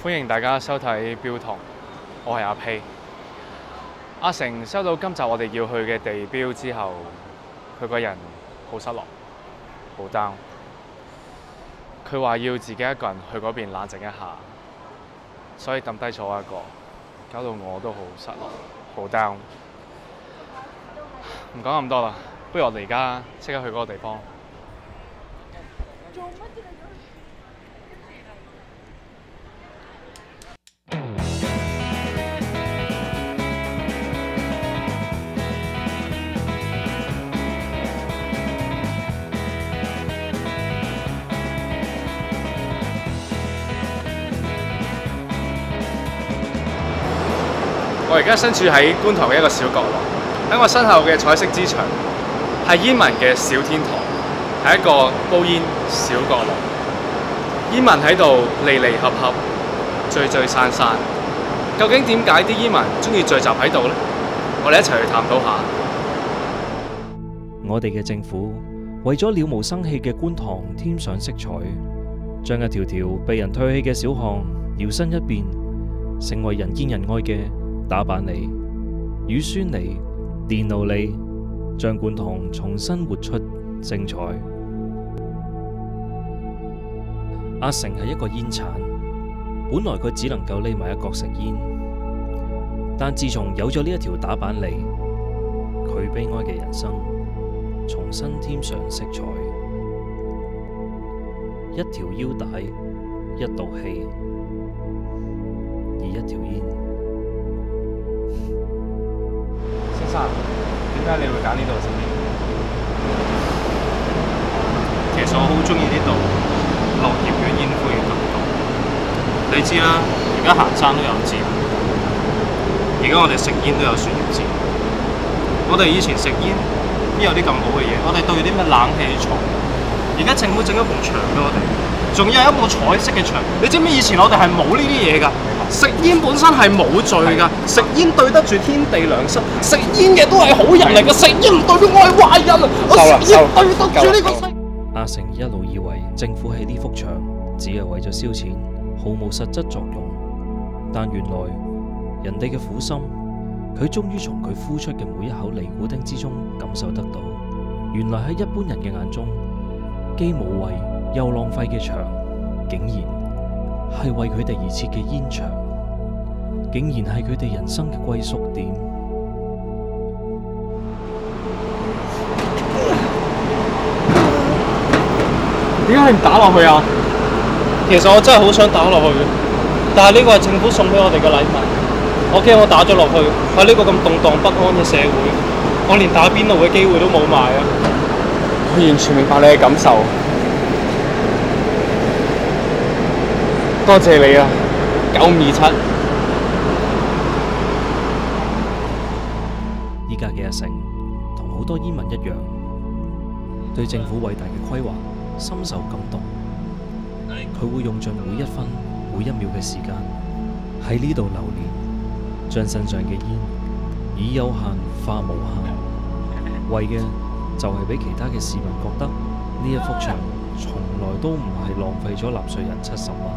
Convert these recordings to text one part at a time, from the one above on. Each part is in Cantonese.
歡迎大家收睇標同，我係阿 P。阿成收到今集我哋要去嘅地標之後，佢個人好失落，好 down。佢話要自己一個人去嗰邊冷靜一下，所以抌低咗我一個，搞到我都好失落，好 down。唔講咁多啦，不如我哋而家即刻去嗰個地方。我而家身處喺觀塘嘅一個小角落，喺我身後嘅彩色之牆係煙民嘅小天堂，係一個煲煙小角落。煙民喺度離離合合，聚聚散散，究竟點解啲煙民中意聚集喺度呢？我哋一齊去探討下。 我哋嘅政府為咗了無生氣嘅觀塘添上色彩，將一條條被人唾棄嘅小巷搖身一變，成為人見人愛嘅打板里、乳酸里、電路里，將觀塘重新活出精彩。阿成係一個煙鏟，本來佢只能夠匿埋一角食煙，但自從有咗呢一條打板里，佢悲哀嘅人生重新添上色彩。一條腰帶，一道氣，而一條煙。 先生，點解你會揀呢度食煙？ 其實我好中意呢度落葉嘅煙灰嘅感覺。你知啦，而家行山都有箭，而家我哋食煙都有樹葉箭。我哋以前食煙邊有啲咁好嘅嘢？我哋對啲咩冷氣槽，而家政府整咗埲牆俾我哋，仲有一埲彩色嘅牆。你知唔知以前我哋係冇呢啲嘢㗎？食煙本身係冇罪㗎，食煙對得住天地良心，食煙嘅都係好人嚟㗎，食煙唔代表我係壞人啊！我食煙對得住呢個世。 阿成一路以為政府起呢幅牆只係為咗燒錢，毫無實質作用。但原來人哋嘅苦心，佢終於從佢呼出嘅每一口尼古丁之中感受得到。原來喺一般人嘅眼中，既無謂又浪費嘅牆，竟然係為佢哋而設嘅煙牆，竟然係佢哋人生嘅歸宿點。 點解你唔打落去啊？ 其實我真係好想打落去，但係呢個係政府送俾我哋嘅禮物，我驚我打咗落去喺呢個咁動盪不安嘅社會，我連打邊爐嘅機會都冇埋啊！ 我完全明白你嘅感受，多謝你啊，927。 依家嘅阿成同好多煙民一樣，對政府偉大嘅規劃深受感動。佢會用盡每一分每一秒嘅時間喺呢度流連，將身上嘅煙以有限化無限，為嘅就係俾其他嘅市民覺得呢一幅牆從來都唔係浪費咗納稅人70萬。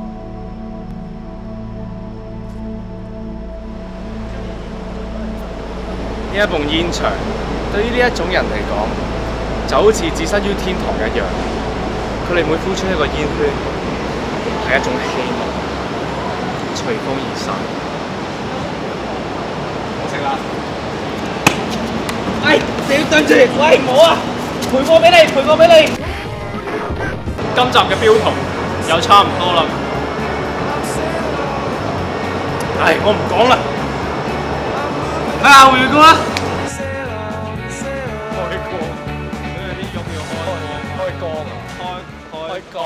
呢一埲煙牆對於呢一種人嚟講，就好似置身於天堂一樣。佢哋每呼出一個煙圈，係一種希望，隨風而散。好食啦！哎，對唔住，喂，唔好啊！賠貨俾你，賠貨俾你。今集嘅標同又差唔多啦。唉，我唔講啦。回顧啊！開歌，啲音要開歌啊！開歌。